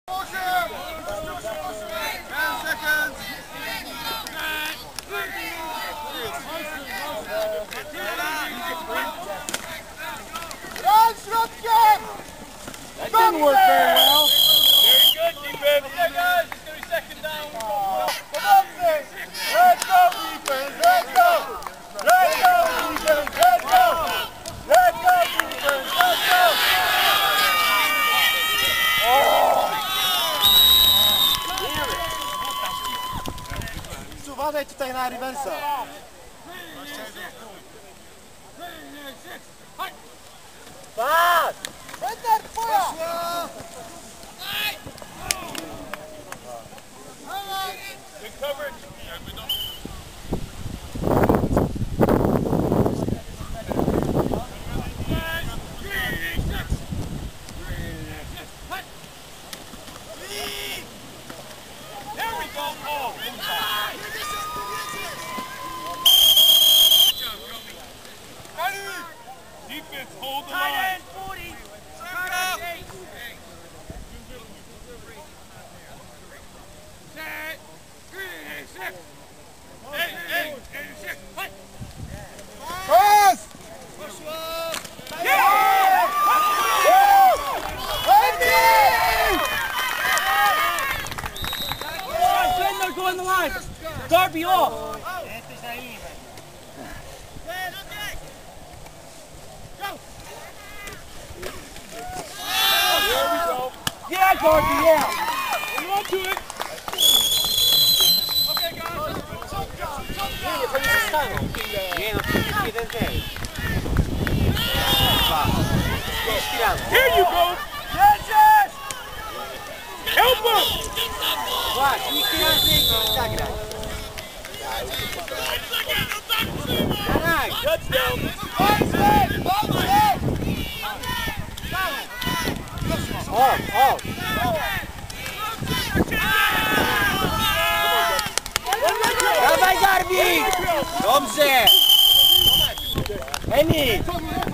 That didn't work very well. Very good, defense. Yeah, guys, it's going to be second down. Come on, Nick. Let's go, defense. Let's go. Let's go, defense. Let's go. Let's go, defense. Let's go. Uważaj tutaj na reversa. Patrz! Bender, twoja! Good coverage. There we go. Oh, defense, hold the line. 40. Pass! Go on the line. Darby off. Yeah, Darby, yeah. Hold on to it. Here you go. Jedziesz! Help him. Właśnie, nikt nie zagrać. Touchdown. Dawaj, Darby! Dobrze! Emil!